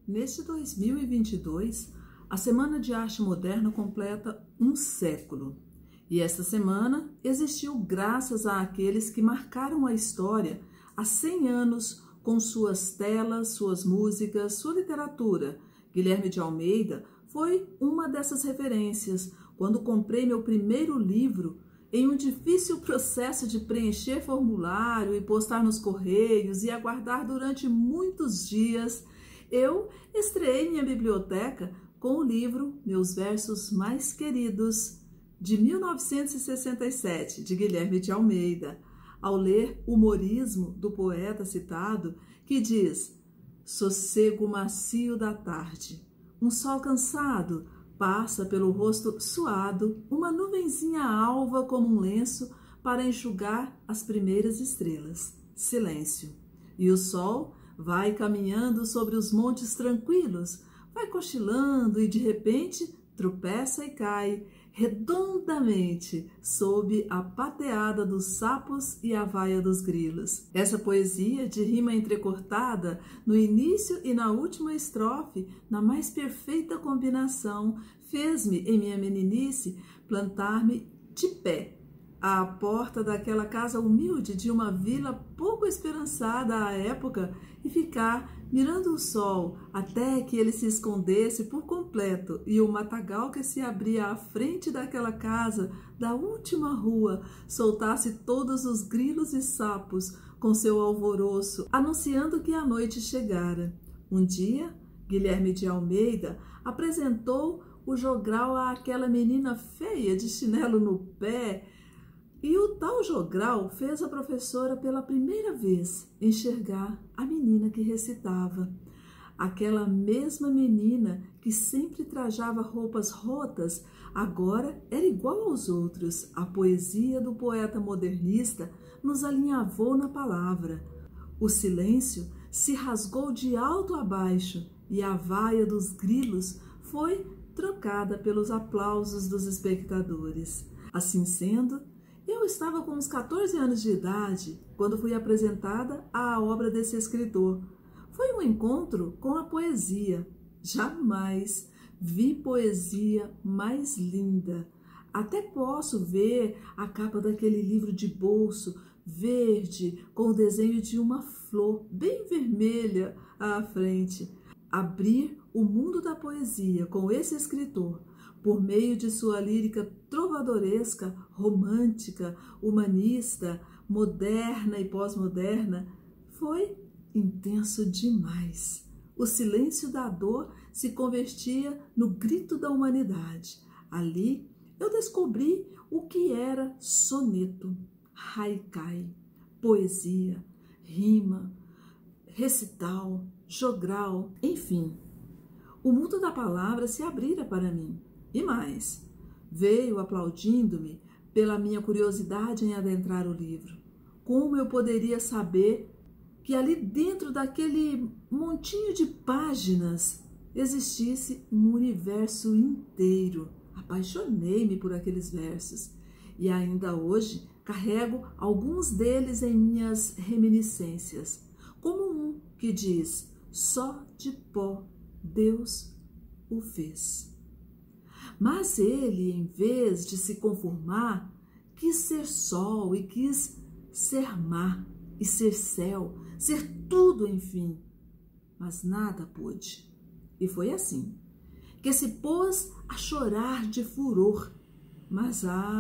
Neste 2022, a Semana de Arte Moderna completa um século. E esta semana existiu graças àqueles que marcaram a história há 100 anos com suas telas, suas músicas, sua literatura. Guilherme de Almeida foi uma dessas referências. Quando comprei meu primeiro livro, em um difícil processo de preencher formulário e postar nos correios e aguardar durante muitos dias, eu estreei minha biblioteca com o livro Meus Versos Mais Queridos, de 1967, de Guilherme de Almeida. Ao ler o humorismo do poeta citado, que diz: sossego macio da tarde, um sol cansado passa pelo rosto suado, uma nuvenzinha alva como um lenço para enxugar as primeiras estrelas. Silêncio. E o sol vai caminhando sobre os montes tranquilos, vai cochilando e de repente tropeça e cai redondamente sob a pateada dos sapos e a vaia dos grilos. Essa poesia de rima entrecortada no início e na última estrofe, na mais perfeita combinação, fez-me, em minha meninice, plantar-me de pé à porta daquela casa humilde de uma vila pouco esperançada à época e ficar mirando o sol até que ele se escondesse por completo e o matagal que se abria à frente daquela casa, da última rua, soltasse todos os grilos e sapos com seu alvoroço, anunciando que a noite chegara. Um dia, Guilherme de Almeida apresentou o jogral àquela menina feia de chinelo no pé, e o tal jogral fez a professora pela primeira vez enxergar a menina que recitava. Aquela mesma menina que sempre trajava roupas rotas, agora era igual aos outros. A poesia do poeta modernista nos alinhavou na palavra. O silêncio se rasgou de alto a baixo e a vaia dos grilos foi trocada pelos aplausos dos espectadores. Assim sendo, eu estava com uns 14 anos de idade quando fui apresentada à obra desse escritor. Foi um encontro com a poesia. Jamais vi poesia mais linda. Até posso ver a capa daquele livro de bolso verde com o desenho de uma flor bem vermelha à frente. Abrir o mundo da poesia com esse escritor por meio de sua lírica trovadoresca, romântica, humanista, moderna e pós-moderna, foi intenso demais. O silêncio da dor se convertia no grito da humanidade. Ali eu descobri o que era soneto, haikai, poesia, rima, recital, jogral, enfim. O mundo da palavra se abrira para mim. E mais, veio aplaudindo-me pela minha curiosidade em adentrar o livro. Como eu poderia saber que ali dentro daquele montinho de páginas existisse um universo inteiro? Apaixonei-me por aqueles versos e ainda hoje carrego alguns deles em minhas reminiscências, como um que diz: só de pó Deus o fez. Mas ele, em vez de se conformar, quis ser sol e quis ser mar e ser céu, ser tudo, enfim. Mas nada pôde. E foi assim que se pôs a chorar de furor. Mas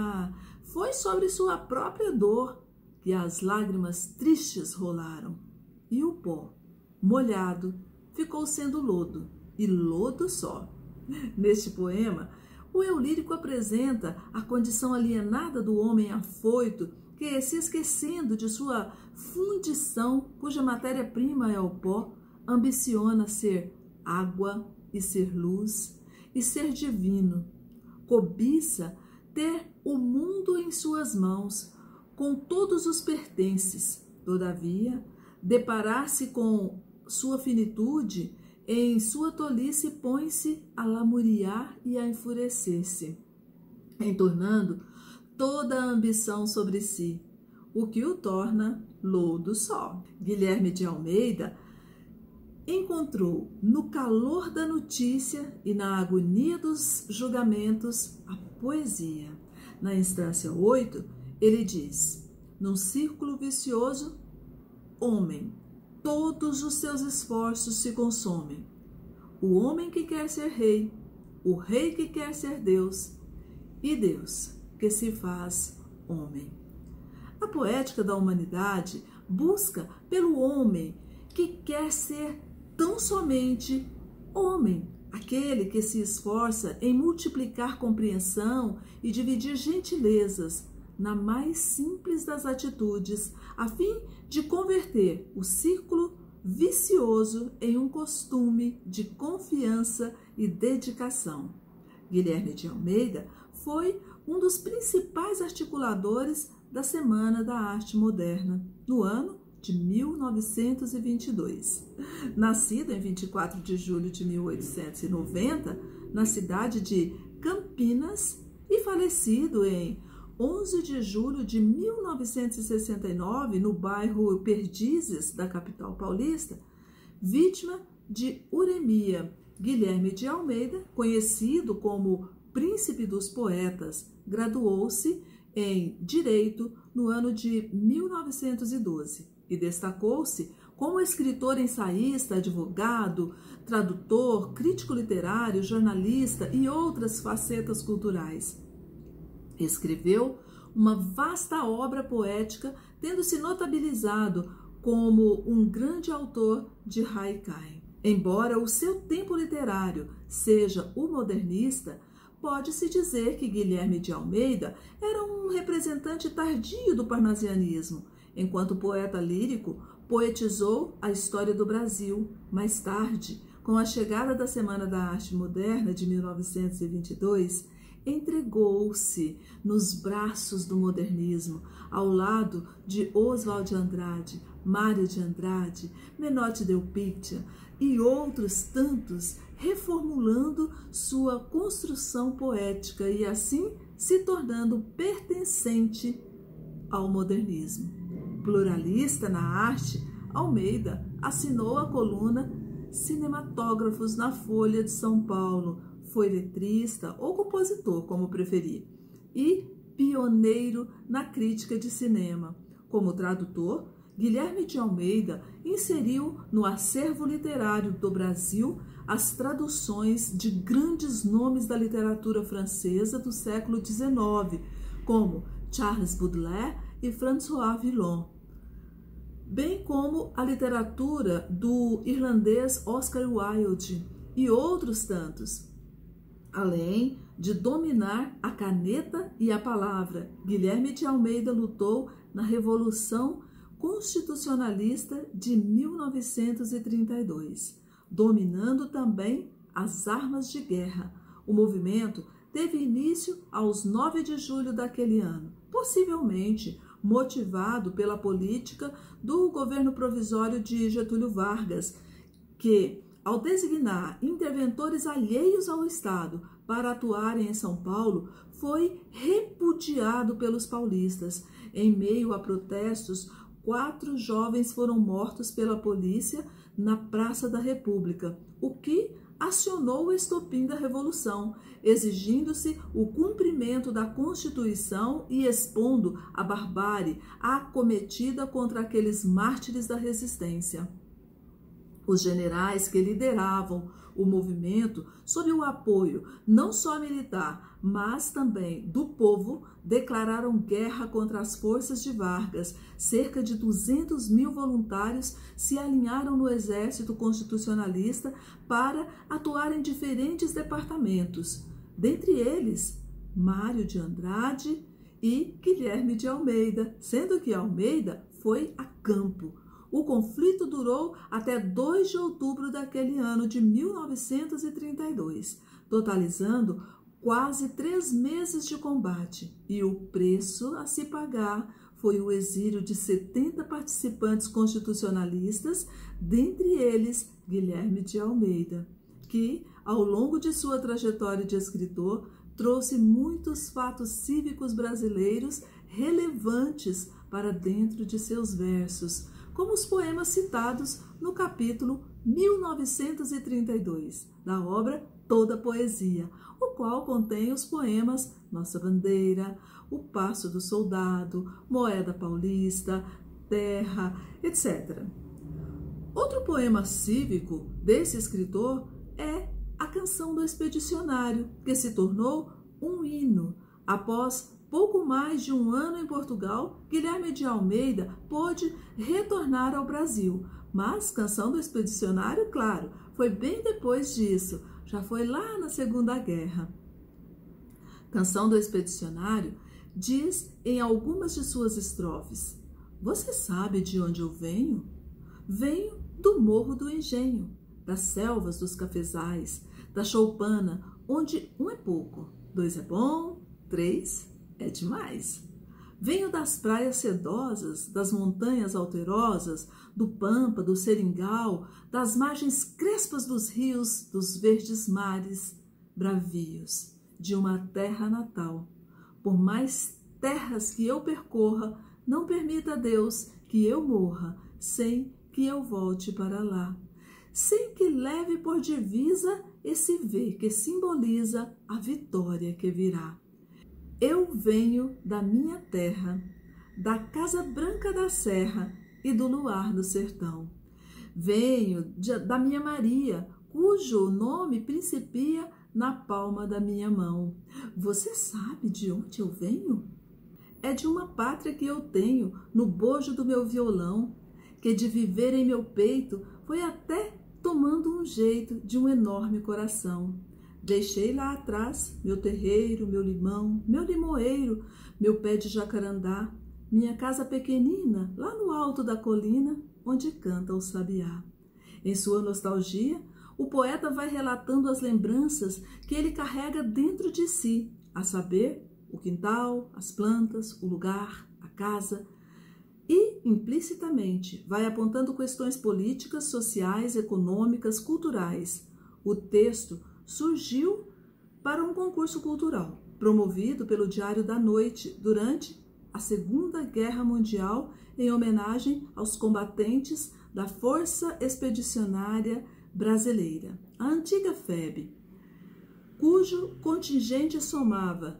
foi sobre sua própria dor que as lágrimas tristes rolaram. E o pó, molhado, ficou sendo lodo, e lodo só. Neste poema, o eu lírico apresenta a condição alienada do homem afoito que, se esquecendo de sua fundição, cuja matéria-prima é o pó, ambiciona ser água e ser luz e ser divino. Cobiça ter o mundo em suas mãos, com todos os pertences. Todavia, deparar-se com sua finitude, em sua tolice põe-se a lamuriar e a enfurecer-se, entornando toda a ambição sobre si, o que o torna lodo só. Guilherme de Almeida encontrou no calor da notícia e na agonia dos julgamentos a poesia. Na instância 8, ele diz: num círculo vicioso, homem, todos os seus esforços se consomem. O homem que quer ser rei, o rei que quer ser Deus, e Deus que se faz homem. A poética da humanidade busca pelo homem que quer ser tão somente homem, aquele que se esforça em multiplicar compreensão e dividir gentilezas na mais simples das atitudes, a fim de converter o círculo vicioso em um costume de confiança e dedicação. Guilherme de Almeida foi um dos principais articuladores da Semana da Arte Moderna, no ano de 1922. Nascido em 24 de julho de 1890, na cidade de Campinas, e falecido em 11 de julho de 1969, no bairro Perdizes, da capital paulista, vítima de uremia. Guilherme de Almeida, conhecido como Príncipe dos Poetas, graduou-se em Direito no ano de 1912 e destacou-se como escritor, ensaísta, advogado, tradutor, crítico literário, jornalista e outras facetas culturais. Escreveu uma vasta obra poética, tendo se notabilizado como um grande autor de haikai. Embora o seu tempo literário seja o modernista, pode-se dizer que Guilherme de Almeida era um representante tardio do parnasianismo. Enquanto poeta lírico, poetizou a história do Brasil. Mais tarde, com a chegada da Semana da Arte Moderna de 1922, entregou-se nos braços do modernismo, ao lado de Oswald de Andrade, Mário de Andrade, Menotti Del Picchia e outros tantos, reformulando sua construção poética e assim se tornando pertencente ao modernismo. Pluralista na arte, Almeida assinou a coluna Cinematógrafos na Folha de São Paulo, foi letrista ou compositor, como preferir, e pioneiro na crítica de cinema. Como tradutor, Guilherme de Almeida inseriu no acervo literário do Brasil as traduções de grandes nomes da literatura francesa do século XIX, como Charles Baudelaire e François Villon, bem como a literatura do irlandês Oscar Wilde e outros tantos. Além de dominar a caneta e a palavra, Guilherme de Almeida lutou na Revolução Constitucionalista de 1932, dominando também as armas de guerra. O movimento teve início aos 9 de julho daquele ano, possivelmente motivado pela política do governo provisório de Getúlio Vargas, que, ao designar interventores alheios ao Estado para atuarem em São Paulo, foi repudiado pelos paulistas. Em meio a protestos, 4 jovens foram mortos pela polícia na Praça da República, o que acionou o estopim da Revolução, exigindo-se o cumprimento da Constituição e expondo a barbárie acometida contra aqueles mártires da resistência. Os generais que lideravam o movimento, sob o apoio não só militar, mas também do povo, declararam guerra contra as forças de Vargas. Cerca de 200.000 voluntários se alinharam no exército constitucionalista para atuar em diferentes departamentos, dentre eles Mário de Andrade e Guilherme de Almeida, sendo que Almeida foi a campo. O conflito durou até 2 de outubro daquele ano de 1932, totalizando quase 3 meses de combate, e o preço a se pagar foi o exílio de 70 participantes constitucionalistas, dentre eles Guilherme de Almeida, que, ao longo de sua trajetória de escritor, trouxe muitos fatos cívicos brasileiros relevantes para dentro de seus versos, como os poemas citados no capítulo 1932, da obra Toda Poesia, o qual contém os poemas Nossa Bandeira, O Passo do Soldado, Moeda Paulista, Terra, etc. Outro poema cívico desse escritor é A Canção do Expedicionário, que se tornou um hino. Após pouco mais de um ano em Portugal, Guilherme de Almeida pôde retornar ao Brasil. Mas Canção do Expedicionário, claro, foi bem depois disso, já foi lá na Segunda Guerra. Canção do Expedicionário diz em algumas de suas estrofes: Você sabe de onde eu venho? Venho do Morro do Engenho, das selvas dos cafezais, da choupana, onde um é pouco, dois é bom, três é demais. Venho das praias sedosas, das montanhas alterosas, do Pampa, do Seringal, das margens crespas dos rios, dos verdes mares bravios, de uma terra natal. Por mais terras que eu percorra, não permita Deus que eu morra, sem que eu volte para lá, sem que leve por divisa esse V que simboliza a vitória que virá. Eu venho da minha terra, da Casa Branca da Serra e do luar do sertão. Venho da minha Maria, cujo nome principia na palma da minha mão. Você sabe de onde eu venho? É de uma pátria que eu tenho no bojo do meu violão, que de viver em meu peito foi até tomando um jeito de um enorme coração. Deixei lá atrás meu terreiro, meu limão, meu limoeiro, meu pé de jacarandá, minha casa pequenina lá no alto da colina, onde canta o sabiá. Em sua nostalgia, o poeta vai relatando as lembranças que ele carrega dentro de si, a saber, o quintal, as plantas, o lugar, a casa, e, implicitamente, vai apontando questões políticas, sociais, econômicas, culturais. O texto surgiu para um concurso cultural, promovido pelo Diário da Noite durante a Segunda Guerra Mundial, em homenagem aos combatentes da Força Expedicionária Brasileira, a antiga FEB, cujo contingente somava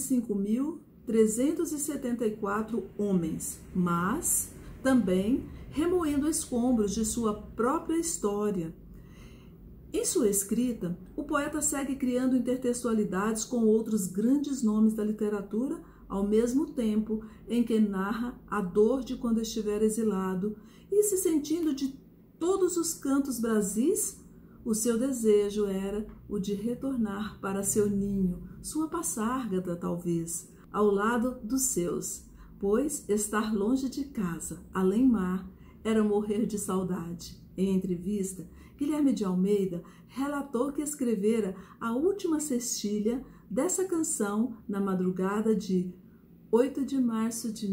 25.374 homens, mas também remoendo escombros de sua própria história. Em sua escrita, o poeta segue criando intertextualidades com outros grandes nomes da literatura, ao mesmo tempo em que narra a dor de quando estiver exilado e se sentindo de todos os cantos Brasis. O seu desejo era o de retornar para seu ninho, sua passárgada talvez, ao lado dos seus, pois estar longe de casa, além mar, era morrer de saudade. Em entrevista, Guilherme de Almeida relatou que escrevera a última cestilha dessa canção na madrugada de 8 de março de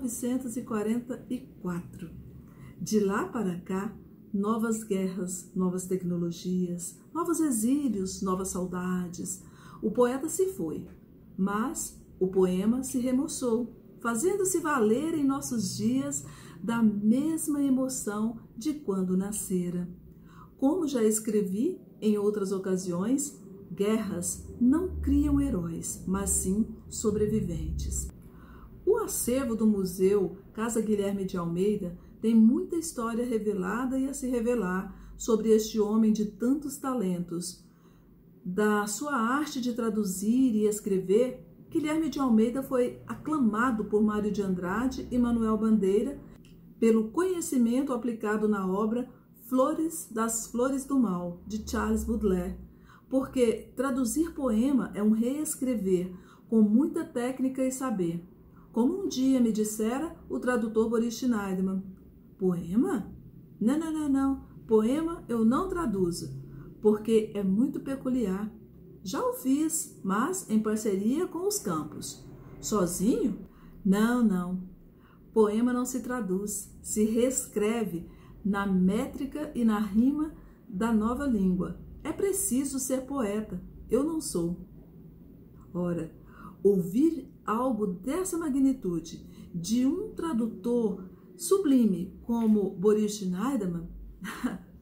1944. De lá para cá, novas guerras, novas tecnologias, novos exílios, novas saudades. O poeta se foi, mas o poema se remoçou, fazendo-se valer em nossos dias da mesma emoção de quando nascera. Como já escrevi em outras ocasiões, guerras não criam heróis, mas sim sobreviventes. O acervo do Museu Casa Guilherme de Almeida tem muita história revelada e a se revelar sobre este homem de tantos talentos. Da sua arte de traduzir e escrever, Guilherme de Almeida foi aclamado por Mário de Andrade e Manuel Bandeira pelo conhecimento aplicado na obra Das Flores do Mal, de Charles Baudelaire, porque traduzir poema é um reescrever com muita técnica e saber. Como um dia me dissera o tradutor Boris Schneiderman: poema? Não. Poema eu não traduzo, porque é muito peculiar. Já o fiz, mas em parceria com os campos. Sozinho? Não. Poema não se traduz, se reescreve na métrica e na rima da nova língua. É preciso ser poeta. Eu não sou. Ora, ouvir algo dessa magnitude de um tradutor sublime como Boris Schneiderman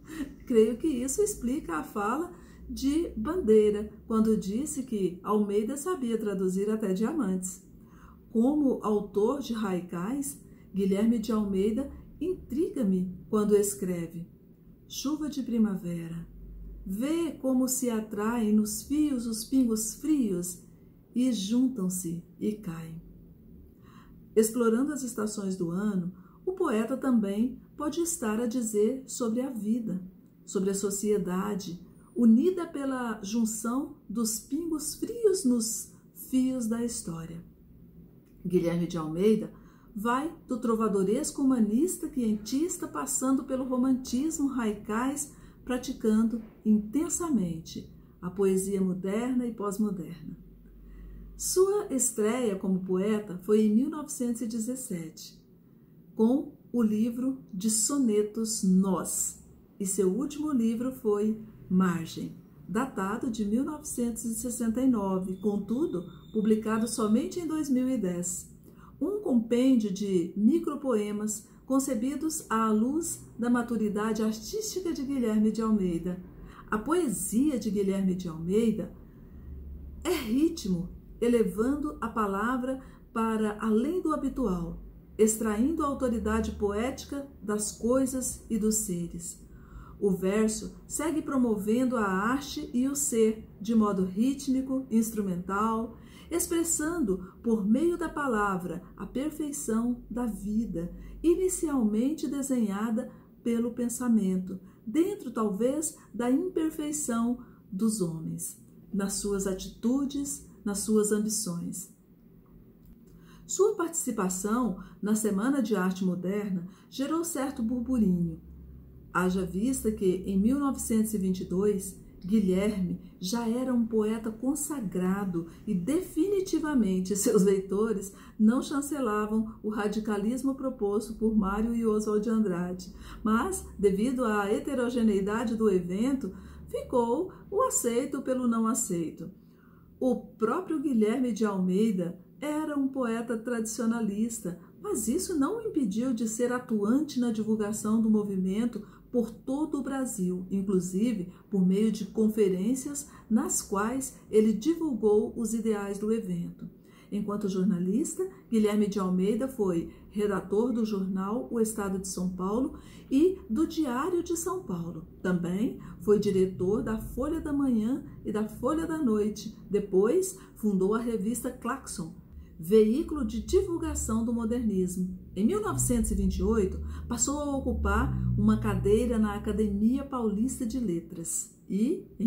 Creio que isso explica a fala de Bandeira, quando disse que Almeida sabia traduzir até diamantes. Como autor de haikais, Guilherme de Almeida intriga-me quando escreve: chuva de primavera, vê como se atraem nos fios os pingos frios e juntam-se e caem. Explorando as estações do ano, o poeta também pode estar a dizer sobre a vida, sobre a sociedade, unida pela junção dos pingos frios nos fios da história. Guilherme de Almeida vai do trovadoresco humanista quientista, passando pelo romantismo haikais, praticando intensamente a poesia moderna e pós-moderna. Sua estreia como poeta foi em 1917, com o livro de sonetos Nós, e seu último livro foi Margem, datado de 1969, contudo, publicado somente em 2010. Um compêndio de micropoemas concebidos à luz da maturidade artística de Guilherme de Almeida. A poesia de Guilherme de Almeida é ritmo, elevando a palavra para além do habitual, extraindo a autoridade poética das coisas e dos seres. O verso segue promovendo a arte e o ser de modo rítmico, instrumental, expressando por meio da palavra a perfeição da vida, inicialmente desenhada pelo pensamento, dentro talvez da imperfeição dos homens, nas suas atitudes, nas suas ambições. Sua participação na Semana de Arte Moderna gerou certo burburinho. Haja vista que, em 1922, Guilherme já era um poeta consagrado e definitivamente seus leitores não chancelavam o radicalismo proposto por Mário e Oswald de Andrade, mas, devido à heterogeneidade do evento, ficou o aceito pelo não aceito. O próprio Guilherme de Almeida era um poeta tradicionalista, mas isso não o impediu de ser atuante na divulgação do movimento por todo o Brasil, inclusive por meio de conferências nas quais ele divulgou os ideais do evento. Enquanto jornalista, Guilherme de Almeida foi redator do jornal O Estado de São Paulo e do Diário de São Paulo. Também foi diretor da Folha da Manhã e da Folha da Noite. Depois, fundou a revista Claxon, veículo de divulgação do modernismo. Em 1928, passou a ocupar uma cadeira na Academia Paulista de Letras e, em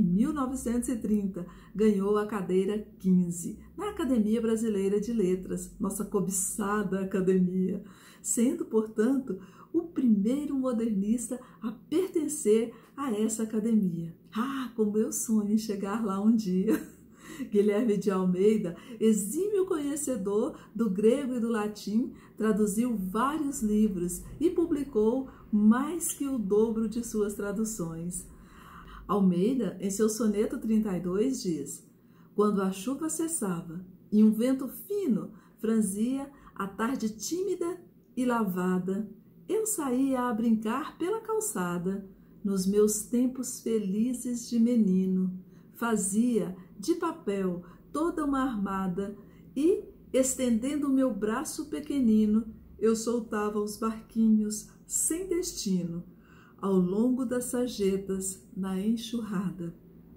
1930, ganhou a cadeira 15 na Academia Brasileira de Letras, nossa cobiçada academia, sendo, portanto, o primeiro modernista a pertencer a essa academia. Ah, como eu sonho em chegar lá um dia! Guilherme de Almeida, exímio conhecedor do grego e do latim, traduziu vários livros e publicou mais que o dobro de suas traduções. Almeida, em seu soneto 32, diz: quando a chuva cessava e um vento fino franzia a tarde tímida e lavada, eu saía a brincar pela calçada, nos meus tempos felizes de menino, fazia de papel toda uma armada e, estendendo o meu braço pequenino, eu soltava os barquinhos sem destino, ao longo das sarjetas na enxurrada.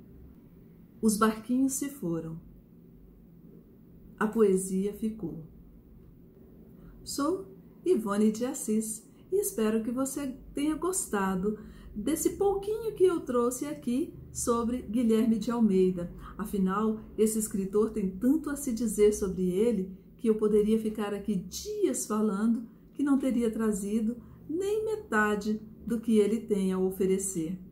Os barquinhos se foram. A poesia ficou. Sou Ivone de Assis e espero que você tenha gostado desse pouquinho que eu trouxe aqui sobre Guilherme de Almeida. Afinal, esse escritor tem tanto a se dizer sobre ele que eu poderia ficar aqui dias falando que não teria trazido nem metade do que ele tem a oferecer.